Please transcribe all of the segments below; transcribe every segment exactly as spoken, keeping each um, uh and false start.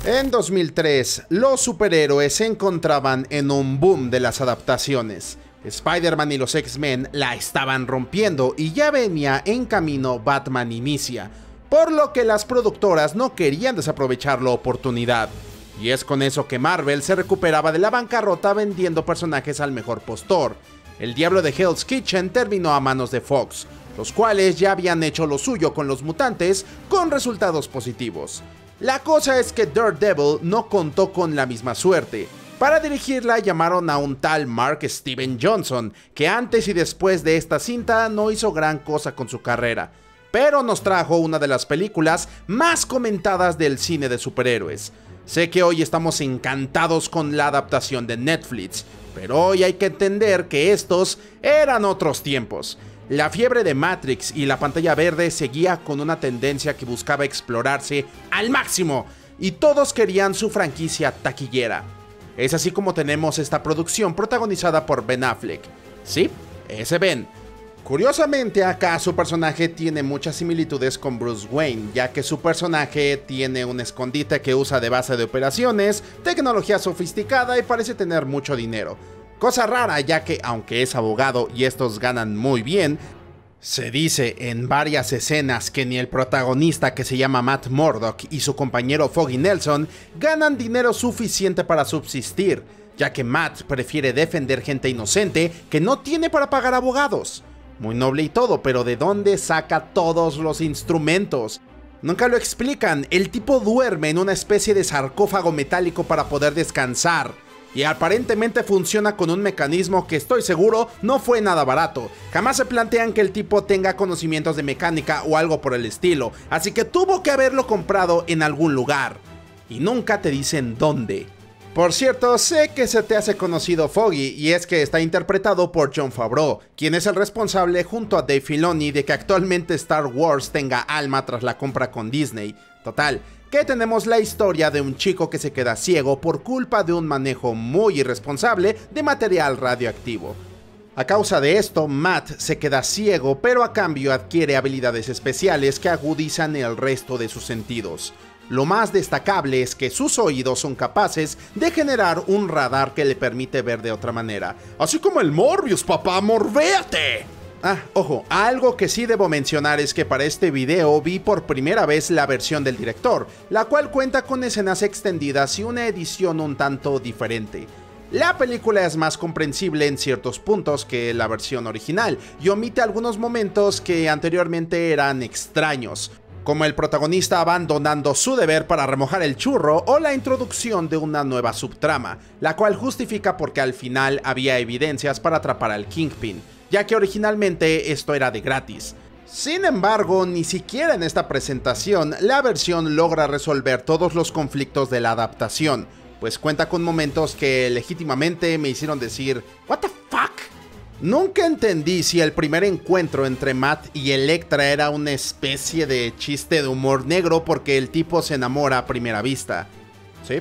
En dos mil tres, los superhéroes se encontraban en un boom de las adaptaciones. Spider-Man y los X-Men la estaban rompiendo y ya venía en camino Batman Inicia, por lo que las productoras no querían desaprovechar la oportunidad. Y es con eso que Marvel se recuperaba de la bancarrota vendiendo personajes al mejor postor. El Diablo de Hell's Kitchen terminó a manos de Fox, los cuales ya habían hecho lo suyo con los mutantes con resultados positivos. La cosa es que Daredevil no contó con la misma suerte. Para dirigirla llamaron a un tal Mark Steven Johnson, que antes y después de esta cinta no hizo gran cosa con su carrera, pero nos trajo una de las películas más comentadas del cine de superhéroes. Sé que hoy estamos encantados con la adaptación de Netflix, pero hoy hay que entender que estos eran otros tiempos. La fiebre de Matrix y la pantalla verde seguía con una tendencia que buscaba explorarse al máximo, y todos querían su franquicia taquillera. Es así como tenemos esta producción protagonizada por Ben Affleck. Sí, ese Ben. Curiosamente, acá su personaje tiene muchas similitudes con Bruce Wayne, ya que su personaje tiene un escondite que usa de base de operaciones, tecnología sofisticada y parece tener mucho dinero. Cosa rara, ya que aunque es abogado y estos ganan muy bien, se dice en varias escenas que ni el protagonista, que se llama Matt Murdock, y su compañero Foggy Nelson ganan dinero suficiente para subsistir, ya que Matt prefiere defender gente inocente que no tiene para pagar abogados. Muy noble y todo, pero ¿de dónde saca todos los instrumentos? Nunca lo explican. El tipo duerme en una especie de sarcófago metálico para poder descansar, y aparentemente funciona con un mecanismo que estoy seguro no fue nada barato. Jamás se plantean que el tipo tenga conocimientos de mecánica o algo por el estilo, así que tuvo que haberlo comprado en algún lugar, y nunca te dicen dónde. Por cierto, sé que se te hace conocido Foggy, y es que está interpretado por Jon Favreau, quien es el responsable junto a Dave Filoni de que actualmente Star Wars tenga alma tras la compra con Disney. Total, que tenemos la historia de un chico que se queda ciego por culpa de un manejo muy irresponsable de material radioactivo. A causa de esto, Matt se queda ciego, pero a cambio adquiere habilidades especiales que agudizan el resto de sus sentidos. Lo más destacable es que sus oídos son capaces de generar un radar que le permite ver de otra manera. Así como el Morbius, papá, morvéate. Ah, ojo, algo que sí debo mencionar es que para este video vi por primera vez la versión del director, la cual cuenta con escenas extendidas y una edición un tanto diferente. La película es más comprensible en ciertos puntos que la versión original y omite algunos momentos que anteriormente eran extraños, como el protagonista abandonando su deber para remojar el churro o la introducción de una nueva subtrama, la cual justifica porque al final había evidencias para atrapar al Kingpin, ya que originalmente esto era de gratis. Sin embargo, ni siquiera en esta presentación la versión logra resolver todos los conflictos de la adaptación, pues cuenta con momentos que legítimamente me hicieron decir "What the fuck?". Nunca entendí si el primer encuentro entre Matt y Elektra era una especie de chiste de humor negro porque el tipo se enamora a primera vista. Sí,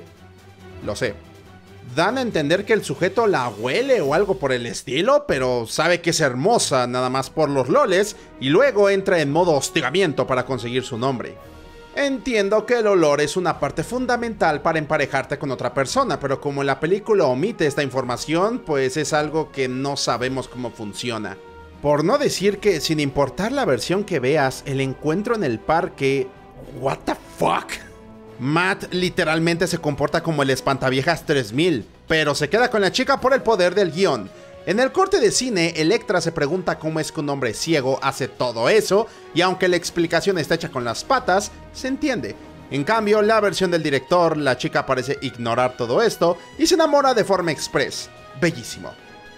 lo sé. Dan a entender que el sujeto la huele o algo por el estilo, pero sabe que es hermosa nada más por los loles y luego entra en modo hostigamiento para conseguir su nombre. Entiendo que el olor es una parte fundamental para emparejarte con otra persona, pero como la película omite esta información, pues es algo que no sabemos cómo funciona. Por no decir que, sin importar la versión que veas, el encuentro en el parque... ¿What the fuck? Matt literalmente se comporta como el espantaviejas tres mil, pero se queda con la chica por el poder del guión. En el corte de cine, Elektra se pregunta cómo es que un hombre ciego hace todo eso, y aunque la explicación está hecha con las patas, se entiende. En cambio, la versión del director, la chica parece ignorar todo esto y se enamora de forma express. Bellísimo.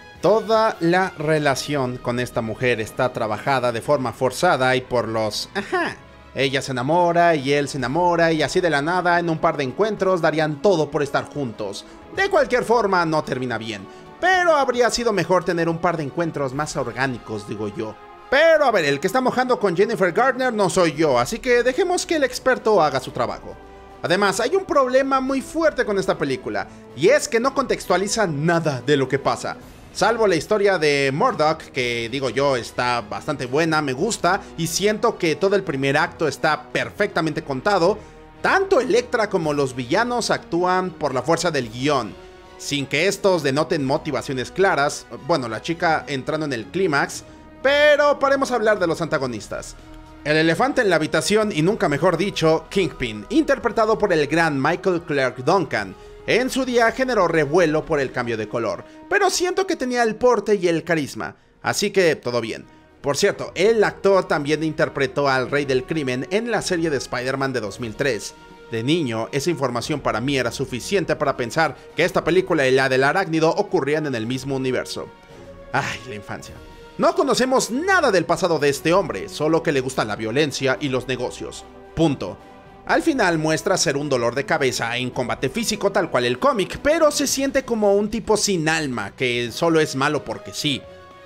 Toda la relación con esta mujer está trabajada de forma forzada y por los... ajá. Ella se enamora y él se enamora y así de la nada en un par de encuentros darían todo por estar juntos. De cualquier forma no termina bien, pero habría sido mejor tener un par de encuentros más orgánicos, digo yo. Pero a ver, el que está mojando con Jennifer Garner no soy yo, así que dejemos que el experto haga su trabajo. Además, hay un problema muy fuerte con esta película, y es que no contextualiza nada de lo que pasa. Salvo la historia de Murdock, que digo yo está bastante buena, me gusta, y siento que todo el primer acto está perfectamente contado. Tanto Elektra como los villanos actúan por la fuerza del guión, sin que estos denoten motivaciones claras. Bueno, la chica entrando en el clímax, pero paremos a hablar de los antagonistas. El elefante en la habitación, y nunca mejor dicho, Kingpin, interpretado por el gran Michael Clarke Duncan, en su día generó revuelo por el cambio de color, pero siento que tenía el porte y el carisma, así que todo bien. Por cierto, el actor también interpretó al Rey del Crimen en la serie de Spider-Man de dos mil tres. De niño, esa información para mí era suficiente para pensar que esta película y la del arácnido ocurrían en el mismo universo. Ay, la infancia. No conocemos nada del pasado de este hombre, solo que le gusta la violencia y los negocios. Punto. Al final muestra ser un dolor de cabeza en combate físico tal cual el cómic, pero se siente como un tipo sin alma, que solo es malo porque sí.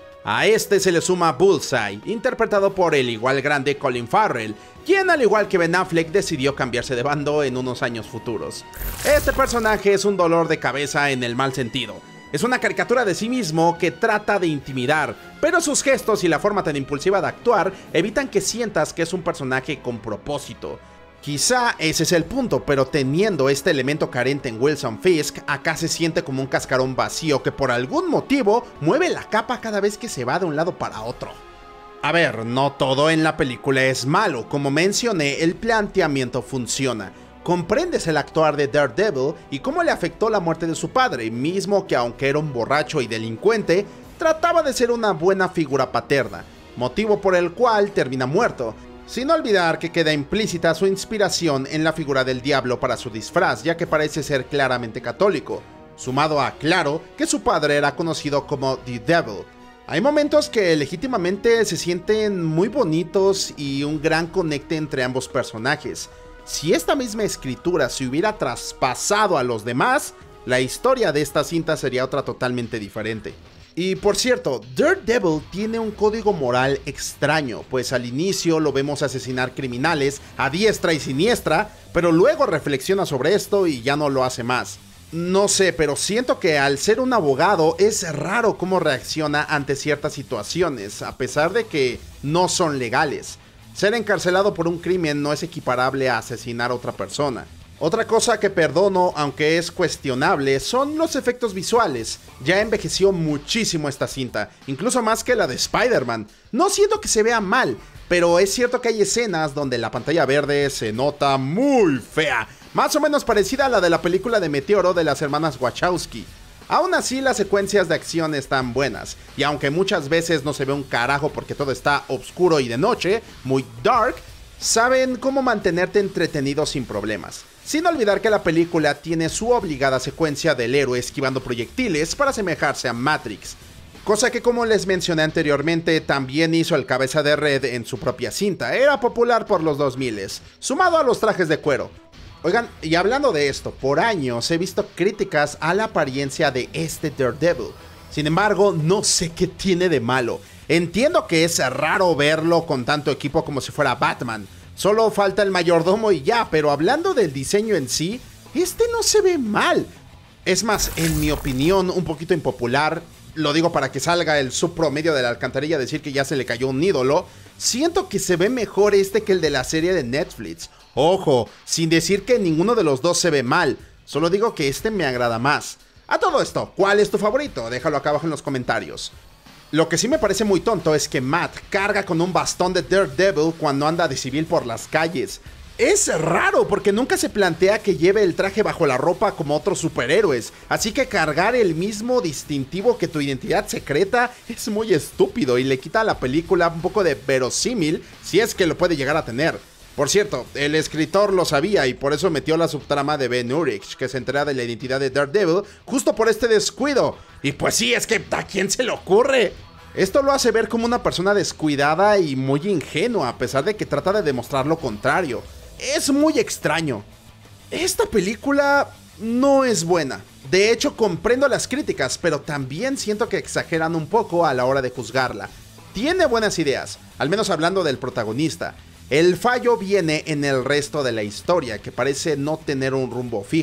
A este se le suma Bullseye, interpretado por el igual grande Colin Farrell, quien al igual que Ben Affleck decidió cambiarse de bando en unos años futuros. Este personaje es un dolor de cabeza en el mal sentido. Es una caricatura de sí mismo que trata de intimidar, pero sus gestos y la forma tan impulsiva de actuar evitan que sientas que es un personaje con propósito. Quizá ese es el punto, pero teniendo este elemento carente en Wilson Fisk, acá se siente como un cascarón vacío que por algún motivo mueve la capa cada vez que se va de un lado para otro. A ver, no todo en la película es malo, como mencioné, el planteamiento funciona. Comprendes el actuar de Daredevil y cómo le afectó la muerte de su padre, mismo que aunque era un borracho y delincuente, trataba de ser una buena figura paterna, motivo por el cual termina muerto. Sin olvidar que queda implícita su inspiración en la figura del diablo para su disfraz, ya que parece ser claramente católico, sumado a, claro, que su padre era conocido como The Devil. Hay momentos que legítimamente se sienten muy bonitos y un gran conecte entre ambos personajes. Si esta misma escritura se hubiera traspasado a los demás, la historia de esta cinta sería otra totalmente diferente. Y por cierto, Daredevil tiene un código moral extraño, pues al inicio lo vemos asesinar criminales a diestra y siniestra, pero luego reflexiona sobre esto y ya no lo hace más. No sé, pero siento que al ser un abogado es raro cómo reacciona ante ciertas situaciones, a pesar de que no son legales. Ser encarcelado por un crimen no es equiparable a asesinar a otra persona. Otra cosa que perdono, aunque es cuestionable, son los efectos visuales. Ya envejeció muchísimo esta cinta, incluso más que la de Spider-Man. No siento que se vea mal, pero es cierto que hay escenas donde la pantalla verde se nota muy fea, más o menos parecida a la de la película de Meteoro de las hermanas Wachowski. Aún así, las secuencias de acción están buenas, y aunque muchas veces no se ve un carajo porque todo está oscuro y de noche, muy dark, saben cómo mantenerte entretenido sin problemas. Sin olvidar que la película tiene su obligada secuencia del héroe esquivando proyectiles para asemejarse a Matrix, cosa que, como les mencioné anteriormente, también hizo el Cabeza de Red en su propia cinta. Era popular por los dos mil, sumado a los trajes de cuero. Oigan, y hablando de esto, por años he visto críticas a la apariencia de este Daredevil. Sin embargo, no sé qué tiene de malo. Entiendo que es raro verlo con tanto equipo como si fuera Batman. Solo falta el mayordomo y ya, pero hablando del diseño en sí, este no se ve mal. Es más, en mi opinión, un poquito impopular, lo digo para que salga el subpromedio de la alcantarilla a decir que ya se le cayó un ídolo, siento que se ve mejor este que el de la serie de Netflix. Ojo, sin decir que ninguno de los dos se ve mal, solo digo que este me agrada más. A todo esto, ¿cuál es tu favorito? Déjalo acá abajo en los comentarios. Lo que sí me parece muy tonto es que Matt carga con un bastón de Daredevil cuando anda de civil por las calles. Es raro porque nunca se plantea que lleve el traje bajo la ropa como otros superhéroes, así que cargar el mismo distintivo que tu identidad secreta es muy estúpido y le quita a la película un poco de verosímil, si es que lo puede llegar a tener. Por cierto, el escritor lo sabía y por eso metió la subtrama de Ben Urich, que se entera de la identidad de Daredevil justo por este descuido. Y pues sí, es que ¿a quién se le ocurre? Esto lo hace ver como una persona descuidada y muy ingenua, a pesar de que trata de demostrar lo contrario. Es muy extraño. Esta película no es buena. De hecho, comprendo las críticas, pero también siento que exageran un poco a la hora de juzgarla. Tiene buenas ideas, al menos hablando del protagonista. El fallo viene en el resto de la historia, que parece no tener un rumbo fijo.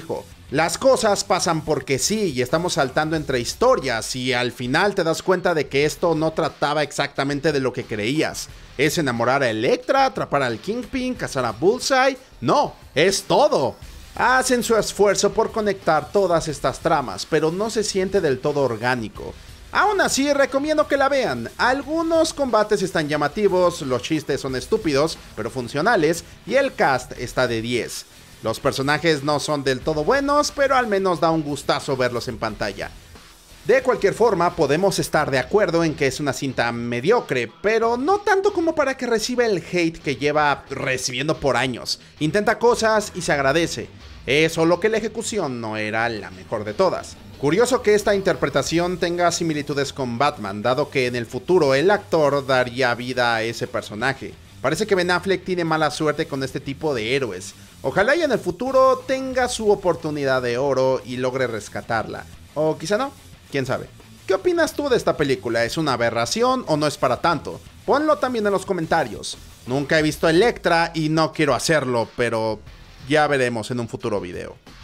Las cosas pasan porque sí, y estamos saltando entre historias, y al final te das cuenta de que esto no trataba exactamente de lo que creías. ¿Es enamorar a Elektra, atrapar al Kingpin, cazar a Bullseye? No, es todo. Hacen su esfuerzo por conectar todas estas tramas, pero no se siente del todo orgánico. Aún así, recomiendo que la vean. Algunos combates están llamativos, los chistes son estúpidos, pero funcionales, y el cast está de diez. Los personajes no son del todo buenos, pero al menos da un gustazo verlos en pantalla. De cualquier forma, podemos estar de acuerdo en que es una cinta mediocre, pero no tanto como para que reciba el hate que lleva recibiendo por años. Intenta cosas y se agradece. Es solo que la ejecución no era la mejor de todas. Curioso que esta interpretación tenga similitudes con Batman, dado que en el futuro el actor daría vida a ese personaje. Parece que Ben Affleck tiene mala suerte con este tipo de héroes. Ojalá y en el futuro tenga su oportunidad de oro y logre rescatarla. O quizá no, quién sabe. ¿Qué opinas tú de esta película? ¿Es una aberración o no es para tanto? Ponlo también en los comentarios. Nunca he visto Elektra y no quiero hacerlo, pero ya veremos en un futuro video.